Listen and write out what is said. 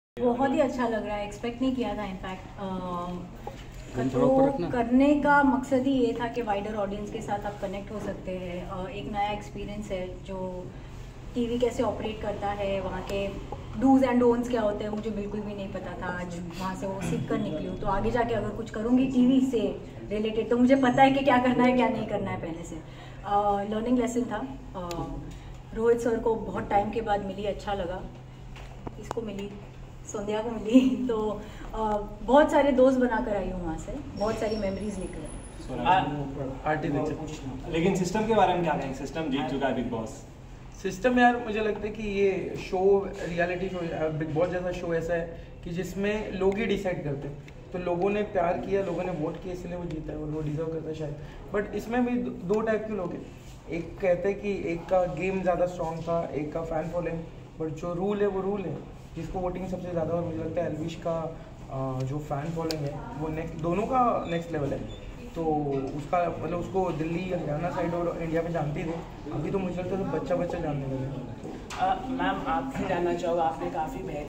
बहुत ही अच्छा लग रहा है, एक्सपेक्ट नहीं किया था। इनफैक्ट कंट्रोल करने का मकसद ही ये था कि वाइडर ऑडियंस के साथ आप कनेक्ट हो सकते हैं। एक नया एक्सपीरियंस है, जो टीवी कैसे ऑपरेट करता है, वहाँ के डूज एंड डोंट्स क्या होते हैं, मुझे बिल्कुल भी नहीं पता था। आज वहाँ से वो सीख कर निकली हूँ, तो आगे जाके अगर कुछ करूँगी टीवी से रिलेटेड तो मुझे पता है कि क्या करना है क्या नहीं करना है पहले से। लर्निंग लेसन था। रोहित सर को बहुत टाइम के बाद मिली, अच्छा लगा। इसको मिली, संध्या को मिली, तो बहुत सारे दोस्त बनाकर आई हूँ वहाँ से, बहुत सारी मेमोरीज लेकर। लेकिन सिस्टम के बारे में क्या कहेंगे? सिस्टम जीत चुका है बिग बॉस। सिस्टम यार, मुझे लगता है कि ये show, reality show, Bigg Boss जैसा शो ऐसा है कि जिसमें लोग ही डिसाइड करते हैं। तो लोगों ने प्यार किया, लोगों ने वोट किया, इसलिए वो जीता है और वो डिजर्व करता है शायद। बट इसमें भी दो टाइप के लोग हैं। एक कहते हैं कि एक का गेम ज़्यादा स्ट्रॉन्ग था, एक का फैन फॉलोइंग। बट जो रूल है वो रूल है, जिसको वोटिंग सबसे ज़्यादा, और मुझे लगता है एल्विश का जो फैन फॉलोइंग है वो दोनों का नेक्स्ट लेवल है। तो उसका मतलब उसको दिल्ली, हरियाणा साइड और इंडिया में जानती थी। अभी तो मुझे लगता है बच्चा जानने लगे। मैम, आपसे जानना चाहूँगा, आपने काफ़ी